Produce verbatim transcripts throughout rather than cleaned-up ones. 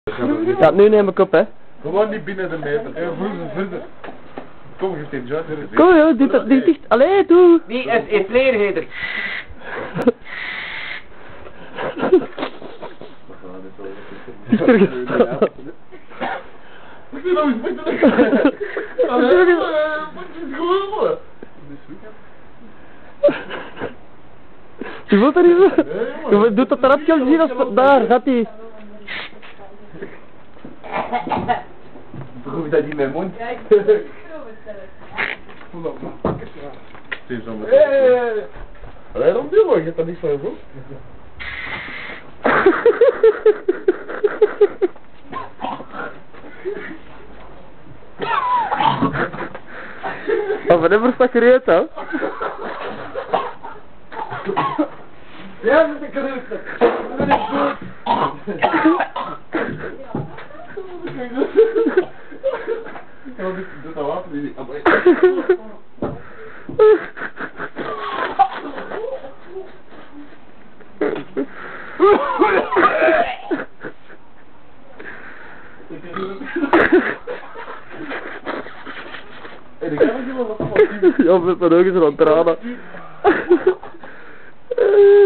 Ja, nu neem ik op, hè. Gewoon niet binnen de meter. Ja, verder, verder. Kom, geef die Joyce. Kom joh, doe dat niet dicht. Allee, doe. Wie is een vleerheder? Is er gestaan? Ik vind dat eens moeten leggen. Allee, wat is gewoon? Je voelt er niet zo? Je doet dat rapje al zien als... Daar, gaat hij. Proef dat in mijn mond. Ja, ik proef het zelf. Voel dat maar. Het is allemaal. Hé! Allee, dan doe maar, je hebt dat niet van goed. Maar wanneer sta je eruit, hè? Ja, dat is een karakter. Dat is goed. Ja, doe dat water niet. Hey, ik kan niet wel wat van. Ja, met mijn ogen zijn aan het tranen.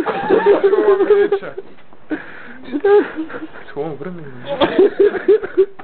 Gewoon een beetje. Het is gewoon vreemd.